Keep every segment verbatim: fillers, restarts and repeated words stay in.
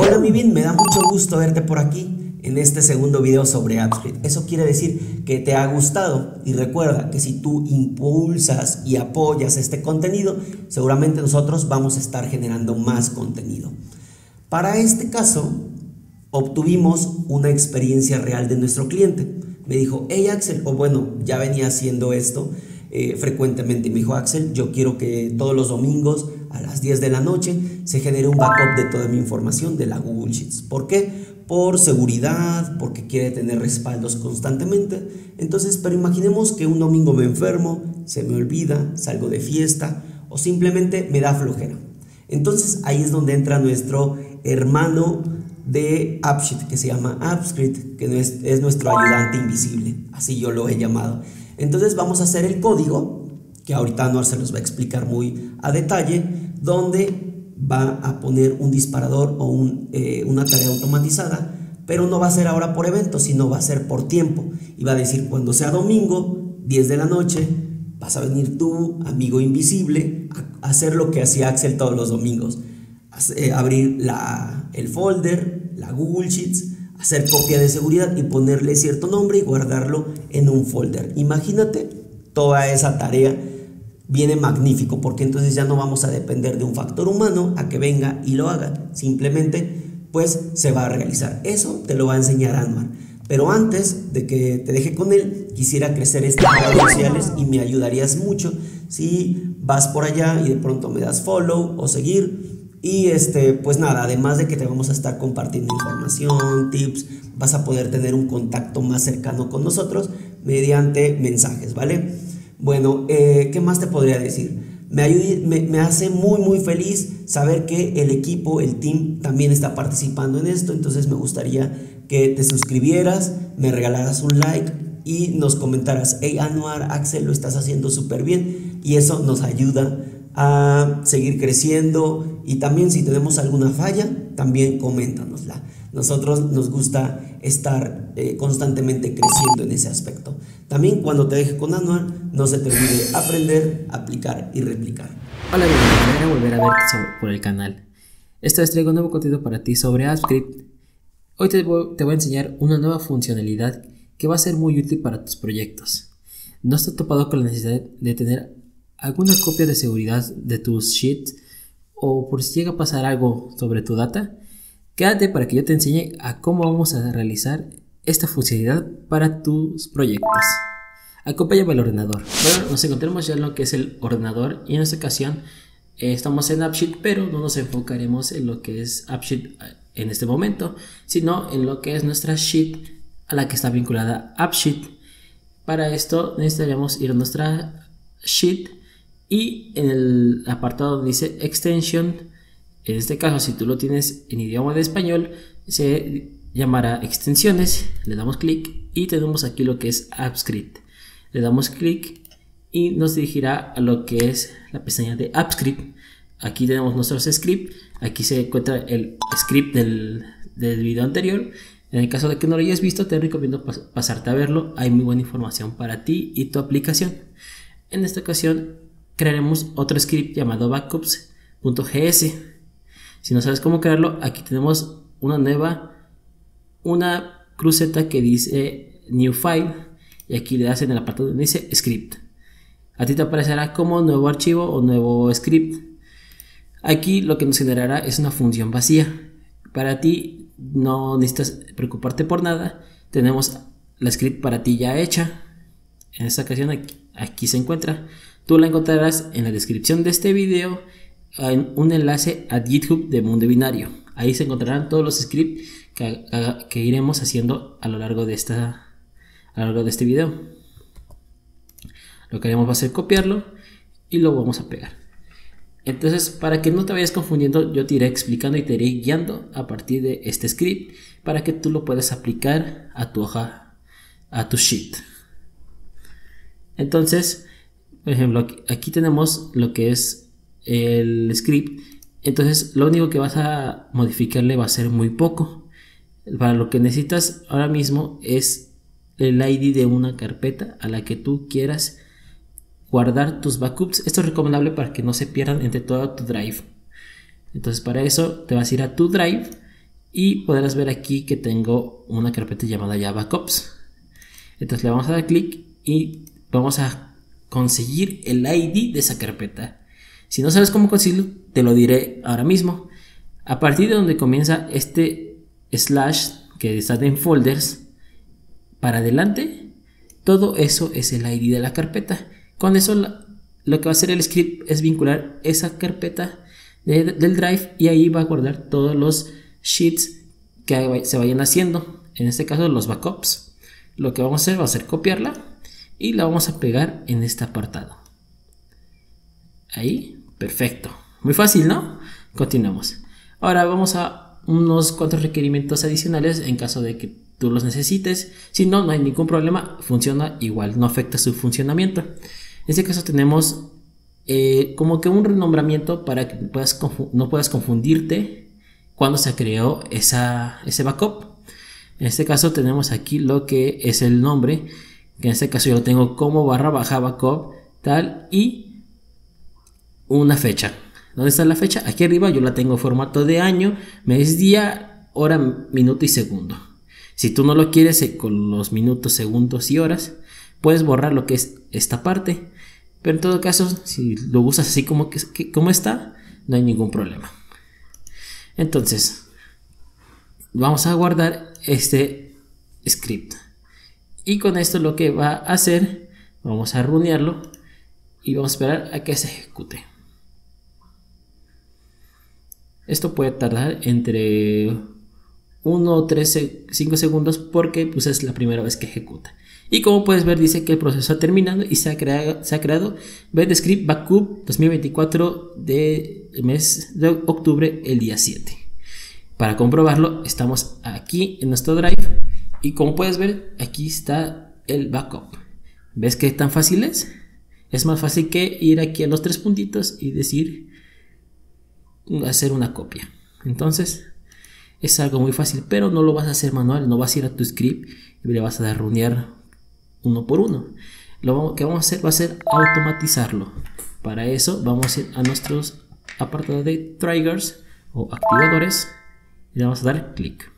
Bueno, mi bien, me da mucho gusto verte por aquí en este segundo video sobre AppScript. Eso quiere decir que te ha gustado, y recuerda que si tú impulsas y apoyas este contenido, seguramente nosotros vamos a estar generando más contenido. Para este caso, obtuvimos una experiencia real de nuestro cliente. Me dijo, hey Axel, o bueno, ya venía haciendo esto eh, frecuentemente. Me dijo, Axel, yo quiero que todos los domingos a las diez de la noche se genere un backup de toda mi información de la Google Sheets. ¿Por qué? Por seguridad, porque quiere tener respaldos constantemente. Entonces, pero imaginemos que un domingo me enfermo, se me olvida, salgo de fiesta o simplemente me da flojera. Entonces ahí es donde entra nuestro hermano de AppSheet, que se llama AppScript, que es, es nuestro ayudante invisible, así yo lo he llamado. Entonces vamos a hacer el código, que ahorita Anuar se los va a explicar muy a detalle, donde va a poner un disparador o un, eh, una tarea automatizada, pero no va a ser ahora por evento, sino va a ser por tiempo, y va a decir cuando sea domingo, diez de la noche, vas a venir tú, amigo invisible, a hacer lo que hacía Axel todos los domingos. Eh, abrir la, el folder, la Google Sheets, hacer copia de seguridad y ponerle cierto nombre y guardarlo en un folder. Imagínate toda esa tarea, viene magnífico, porque entonces ya no vamos a depender de un factor humano a que venga y lo haga, simplemente pues se va a realizar. Eso te lo va a enseñar Anuar. Pero antes de que te deje con él, quisiera crecer estas redes sociales y me ayudarías mucho si vas por allá y de pronto me das follow o seguir. Y este, pues nada, además de que te vamos a estar compartiendo información, tips, vas a poder tener un contacto más cercano con nosotros mediante mensajes, ¿vale? Bueno, eh, ¿qué más te podría decir? Me, ayude, me, me hace muy muy feliz saber que el equipo, el team también está participando en esto. Entonces me gustaría que te suscribieras, me regalaras un like y nos comentaras, hey Anuar, Axel, lo estás haciendo súper bien, y eso nos ayuda a seguir creciendo. Y también si tenemos alguna falla, también coméntanosla. Nosotros nos gusta estar eh, constantemente creciendo en ese aspecto. También cuando te deje con Anuar, no se te olvide aprender, aplicar y replicar. Hola, bienvenido a volver a verte sobre, por el canal. Esta vez traigo un nuevo contenido para ti sobre AppScript. Hoy te voy, te voy a enseñar una nueva funcionalidad que va a ser muy útil para tus proyectos. ¿No has topado con la necesidad de tener alguna copia de seguridad de tus sheets, o por si llega a pasar algo sobre tu data? Quédate para que yo te enseñe a cómo vamos a realizar esta funcionalidad para tus proyectos. Acompáñame al ordenador. Bueno, nos encontramos ya en lo que es el ordenador, y en esta ocasión eh, estamos en AppSheet, pero no nos enfocaremos en lo que es AppSheet en este momento, sino en lo que es nuestra sheet a la que está vinculada AppSheet. Para esto necesitaríamos ir a nuestra sheet y en el apartado donde dice Extension, en este caso si tú lo tienes en idioma de español, se llamará extensiones. Le damos clic y tenemos aquí lo que es AppScript. Le damos clic y nos dirigirá a lo que es la pestaña de AppScript. Aquí tenemos nuestros scripts. Aquí se encuentra el script del, del video anterior. En el caso de que no lo hayas visto, te recomiendo pas pasarte a verlo. Hay muy buena información para ti y tu aplicación. En esta ocasión crearemos otro script llamado backups.gs. Si no sabes cómo crearlo, aquí tenemos una nueva, una cruceta que dice New File, y aquí le das en el apartado donde dice Script. A ti te aparecerá como nuevo archivo o nuevo script. Aquí lo que nos generará es una función vacía. Para ti no necesitas preocuparte por nada. Tenemos la script para ti ya hecha. En esta ocasión aquí, aquí se encuentra. Tú la encontrarás en la descripción de este video, en un enlace a GitHub de Mundo Binario. Ahí se encontrarán todos los scripts que, que iremos haciendo a lo largo de esta a lo largo de este video. Lo que haremos va a ser copiarlo y lo vamos a pegar. Entonces, para que no te vayas confundiendo, yo te iré explicando y te iré guiando a partir de este script para que tú lo puedas aplicar a tu hoja, a tu sheet. Entonces, por ejemplo, aquí, aquí tenemos lo que es el script. Entonces lo único que vas a modificarle va a ser muy poco. Para lo que necesitas ahora mismo es el I D de una carpeta a la que tú quieras guardar tus backups. Esto es recomendable para que no se pierdan entre todo tu drive. Entonces para eso te vas a ir a tu drive y podrás ver aquí que tengo una carpeta llamada ya backups. Entonces le vamos a dar clic y vamos a conseguir el I D de esa carpeta. Si no sabes cómo conseguirlo, te lo diré ahora mismo. A partir de donde comienza este slash que está en folders para adelante, todo eso es el I D de la carpeta. Con eso lo que va a hacer el script es vincular esa carpeta de, del drive, y ahí va a guardar todos los sheets que se vayan haciendo, en este caso los backups. Lo que vamos a hacer va a ser copiarla y la vamos a pegar en este apartado. Ahí, perfecto, muy fácil, ¿no? Continuamos. Ahora vamos a unos cuantos requerimientos adicionales en caso de que tú los necesites. Si no, no hay ningún problema, funciona igual, no afecta su funcionamiento. En este caso tenemos eh, como que un renombramiento para que puedas no puedas confundirte cuando se creó esa, ese backup. En este caso tenemos aquí lo que es el nombre, que en este caso yo lo tengo como barra baja backup tal, y una fecha. ¿Dónde está la fecha? Aquí arriba yo la tengo en formato de año, mes, día, hora, minuto y segundo. Si tú no lo quieres con los minutos, segundos y horas, puedes borrar lo que es esta parte. Pero en todo caso, si lo usas así como, que, como está, no hay ningún problema. Entonces, vamos a guardar este script. Y con esto lo que va a hacer, vamos a runearlo y vamos a esperar a que se ejecute. Esto puede tardar entre uno o cinco segundos porque pues, es la primera vez que ejecuta. Y como puedes ver, dice que el proceso ha terminado y se ha creado, se ha creado script backup dos mil veinticuatro de mes de octubre, el día siete. Para comprobarlo, estamos aquí en nuestro drive y como puedes ver, aquí está el backup. ¿Ves qué tan fácil es? Es más fácil que ir aquí a los tres puntitos y decir hacer una copia. Entonces es algo muy fácil, pero no lo vas a hacer manual, no vas a ir a tu script y le vas a dar runear uno por uno. Lo que vamos a hacer va a ser automatizarlo. Para eso vamos a ir a nuestros apartados de triggers o activadores y le vamos a dar clic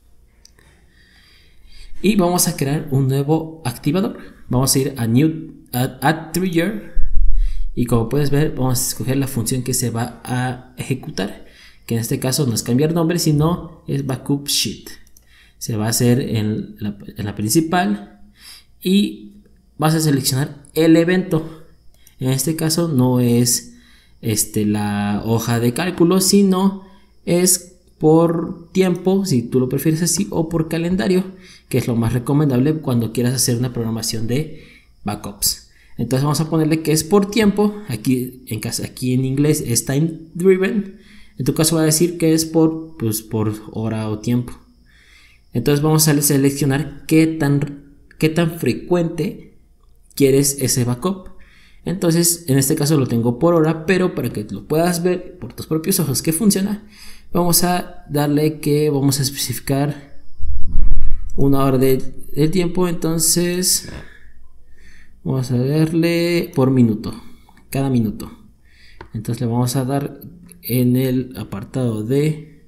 y vamos a crear un nuevo activador. Vamos a ir a new add, add trigger y como puedes ver vamos a escoger la función que se va a ejecutar, que en este caso no es cambiar nombre, sino es backup sheet. Se va a hacer en la, en la principal y vas a seleccionar el evento. En este caso no es este, la hoja de cálculo, sino es por tiempo, si tú lo prefieres así, o por calendario, que es lo más recomendable cuando quieras hacer una programación de backups. Entonces vamos a ponerle que es por tiempo. Aquí en, casa, aquí en inglés es time driven. En tu caso va a decir que es por, pues, por hora o tiempo. Entonces vamos a seleccionar qué tan, qué tan frecuente quieres ese backup. Entonces en este caso lo tengo por hora, pero para que lo puedas ver por tus propios ojos que funciona, vamos a darle que vamos a especificar una hora de, de tiempo. Entonces vamos a darle por minuto, cada minuto. Entonces le vamos a dar en el apartado de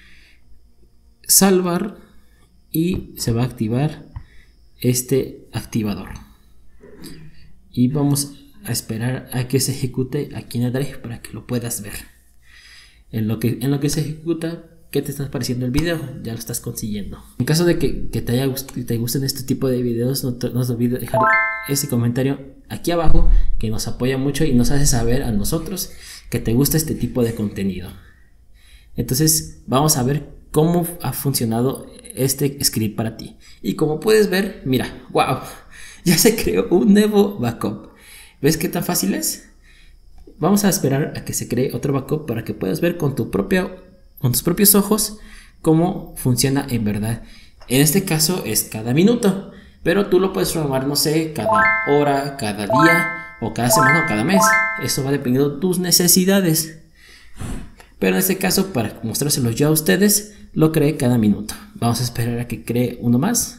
salvar y se va a activar este activador y vamos a esperar a que se ejecute aquí en el drive para que lo puedas ver. En lo que, en lo que se ejecuta, ¿qué te está pareciendo el video? Ya lo estás consiguiendo. En caso de que, que te, haya, te gusten este tipo de videos, no te, no te olvides dejar ese comentario aquí abajo, que nos apoya mucho y nos hace saber a nosotros que te gusta este tipo de contenido. Entonces vamos a ver cómo ha funcionado este script para ti. Y como puedes ver, mira, wow, ya se creó un nuevo backup. ¿Ves qué tan fácil es? Vamos a esperar a que se cree otro backup para que puedas ver con tu propia, con tus propios ojos cómo funciona en verdad. En este caso es cada minuto, pero tú lo puedes programar, no sé, cada hora, cada día o cada semana o cada mes. Eso va dependiendo de tus necesidades. Pero en este caso, para mostrárselo yo a ustedes, lo creé cada minuto. Vamos a esperar a que cree uno más.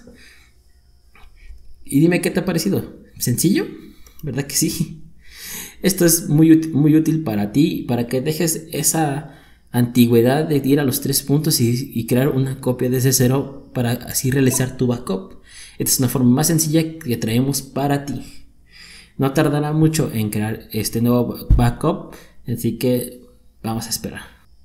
Y dime qué te ha parecido. ¿Sencillo? ¿Verdad que sí? Esto es muy útil, muy útil para ti, para que dejes esa antigüedad de ir a los tres puntos y, y crear una copia desde cero para así realizar tu backup. Esta es una forma más sencilla que traemos para ti. No tardará mucho en crear este nuevo backup, así que vamos a esperar.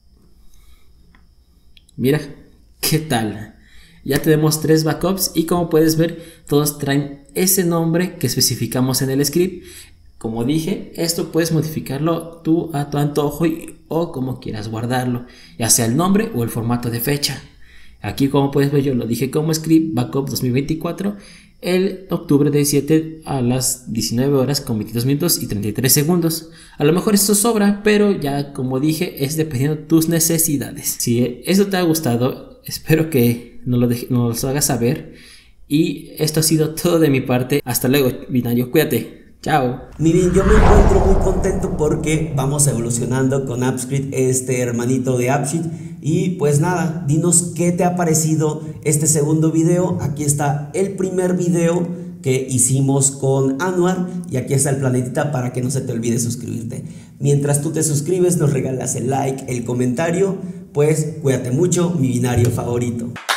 Mira, ¿qué tal? Ya tenemos tres backups y como puedes ver, todos traen ese nombre que especificamos en el script. Como dije, esto puedes modificarlo tú a tu antojo y, o como quieras guardarlo, ya sea el nombre o el formato de fecha. Aquí, como puedes ver, yo lo dije como script backup dos mil veinticuatro, el octubre diecisiete a las diecinueve horas con veintidós minutos y treinta y tres segundos. A lo mejor esto sobra, pero ya como dije, es dependiendo de tus necesidades. Si esto te ha gustado, espero que nos lo, deje, nos lo hagas saber. Y esto ha sido todo de mi parte. Hasta luego, binario, cuídate. Chao. Miren, yo me encuentro muy contento porque vamos evolucionando con AppScript, este hermanito de AppSheet. Y pues nada, dinos qué te ha parecido este segundo video. Aquí está el primer video que hicimos con Anwar y aquí está el planetita para que no se te olvide suscribirte. Mientras tú te suscribes, nos regalas el like, el comentario. Pues cuídate mucho, mi binario favorito.